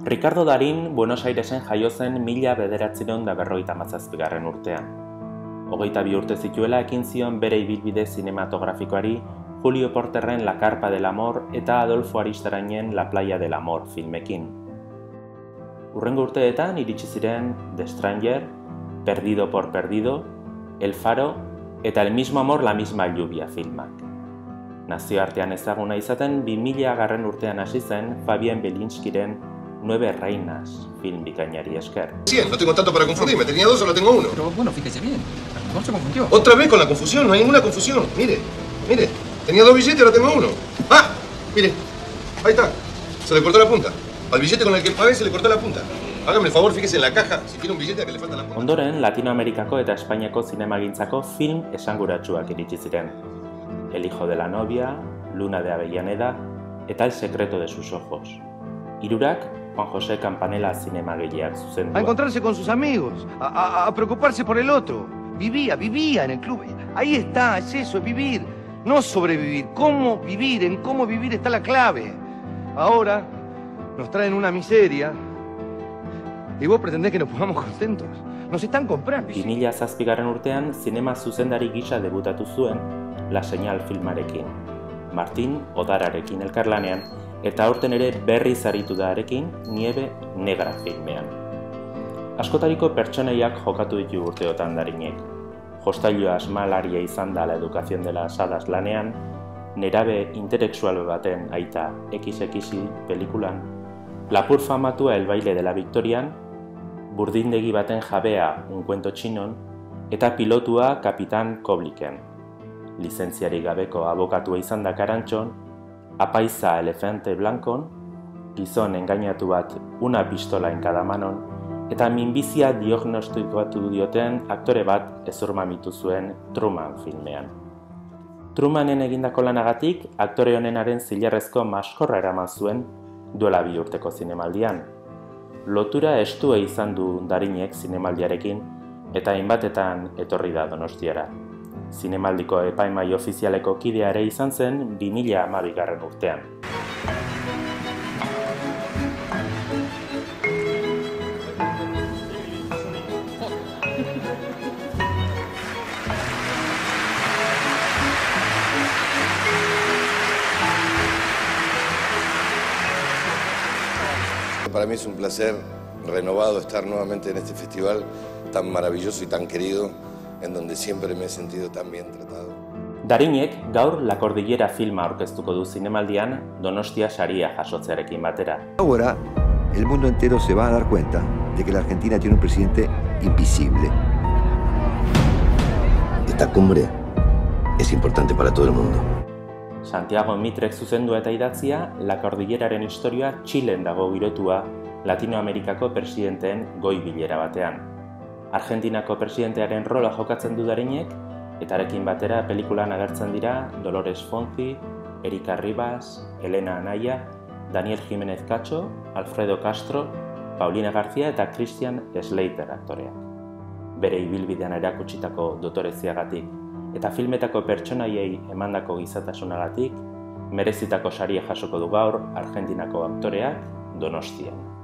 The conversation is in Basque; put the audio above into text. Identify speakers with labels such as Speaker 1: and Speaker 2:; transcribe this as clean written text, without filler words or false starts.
Speaker 1: Ricardo Darín Buenos Airesen jaio zen 1957 urtean. 22 urte zituela ekin zion bere ibilbide zinematografikoari Julio Porterren La Carpa del Amor eta Adolfo Aristarainen La Playa del Amor filmekin. Hurrengo urteetan iritsi ziren The Stranger, Perdido por Perdido, El Faro eta El mismo amor, la misma lluvia filmak. Nazioartean ezaguna izaten 2000 urtean hasi zen Fabien Belinskiren 9 reinas film bikainari esker.
Speaker 2: Sí, no tengo tanto para confundirme, tenía 2, solo tengo 1.
Speaker 3: Pero bueno, fíjese bien, a lo mejor se confundió.
Speaker 2: Otra vez con la confusión, no hay ninguna confusión. Mire, tenía 2 billetes, ahora tengo 1. ¡Ah! Mire, ahí está, se le cortó la punta. Al billete con el que pagué se le cortó la punta. Hágame el favor, fíjese en la caja, si tiene un billete a que le falta la punta.
Speaker 1: Ondoren, Latinoamerikako eta Espainiako zinemagintzako film esanguratsuak iritsi ziren. El hijo de la novia, Luna de Avellaneda eta El secreto de sus ojos. Hirurak, Juan José Campanella zinemagileak zuzendua.
Speaker 4: A encontrarse con sus amigos, a preocuparse por el otro. Vivía en el club. Ahí está, es eso, es vivir, no sobrevivir. En cómo vivir está la clave. Ahora nos traen una miseria y vos pretendés que nos pongamos contentos. Nos están comprando.
Speaker 1: 2007 urtean zinema zuzendari gisa debutatu zuen La Señal filmarekin. Martin Odararekin elkarlanean eta aurten ere berriz aritu da harekin Nieve Negra filmean. Askotariko pertsoneiak jokatu ditu urteotan Darinek. Jostailu asmalaria izan da La educación de las hadas lanean, nerabe intelektual baten aita XXI pelikulan, lapur famatua El baile de la Victorian, burdindegi baten jabea Un cuento chinon, eta pilotua Kapitan Kobliken. Lizentziarik gabeko abokatua izan da Karantxon, apaiza Elefante Blancon, gizon engainatu bat Una pistola en cada manon, eta minbizia diagnostikoatu dioten aktore bat ezurmamitu zuen Truman filmean. Trumanen egindako lanagatik, aktore honenaren zilarrezko maskorra eraman zuen duela 2 urteko zinemaldian. Lotura estua izan du Darinek zinemaldiarekin eta hainbatetan etorri da Donostiara. Zinemaldiko epaimai ofizialeko kidea ere izan zen 2012 urtean.
Speaker 2: Para mí es un placer renovado estar nuevamente en este festival tan maravilloso y tan querido, en donde siempre me he sentido tan bien tratado.
Speaker 1: Darinek gaur La Cordillera filma aurkeztuko du zinemaldian Donostia saria jasotzearekin batera.
Speaker 5: Ahora el mundo entero se va a dar cuenta de que la Argentina tiene un presidente invisible.
Speaker 6: Esta cumbre es importante para todo el mundo.
Speaker 1: Santiago Mitrek zuzendua eta idatzia La Cordilleraren historia Txilen dago girotua Latinoamerikako presidenteen goi bilera batean. Argentinako presidentearen rola jokatzen du Darinek, eta arekin batera pelikulan agertzen dira Dolores Fonzi, Erika Ribas, Elena Anaya, Daniel Jiménez Cacho, Alfredo Castro, Paulina García eta Christian Slater aktoreak. Bere ibilbidean erakutsitako dotoreziagatik eta filmetako pertsonaiei emandako gizatasunagatik, merezitako saria jasoko du gaur Argentinako aktoreak Donostian.